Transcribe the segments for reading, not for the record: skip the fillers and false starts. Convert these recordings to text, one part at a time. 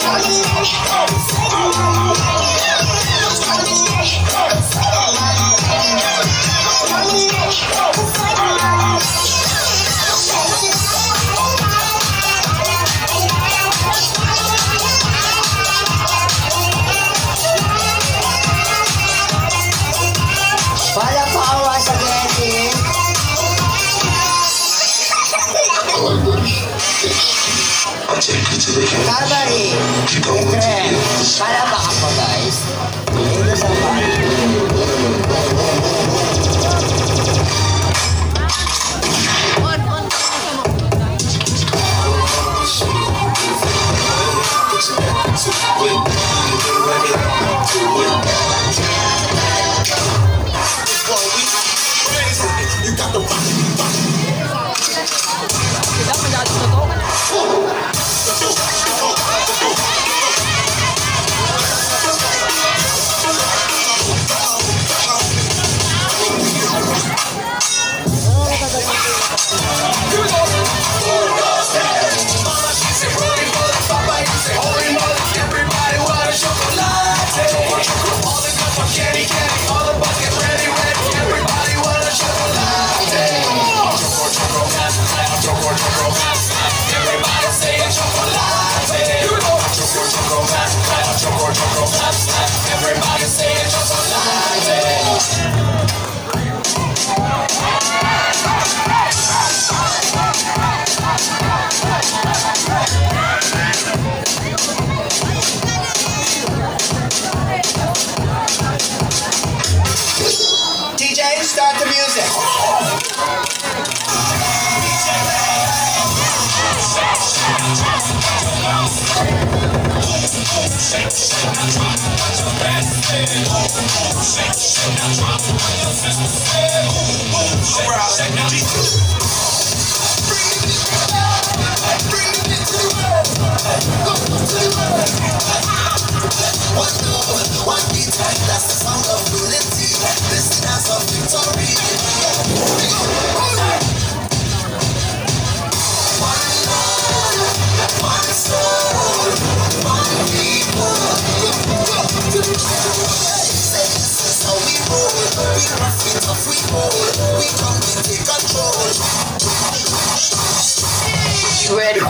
Calvary! Palakpakan po guys. Ito sa you got the everybody say it just DJ, start the music. One beat, that's the sound of unity. This is dance of victory. One love, one soul, one people. This is how we roll. We rough it up, we roll. We come, we take control. Ready?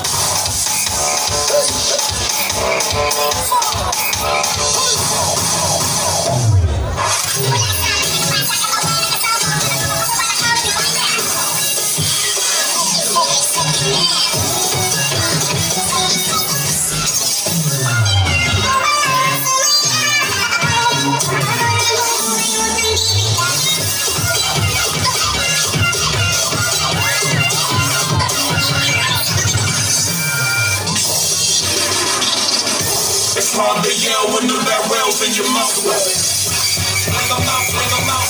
It's hard to yell when the barrel's in your mouth. Bring them out, bring them out.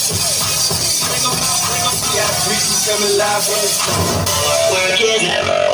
Yeah, we can come alive when it's work is never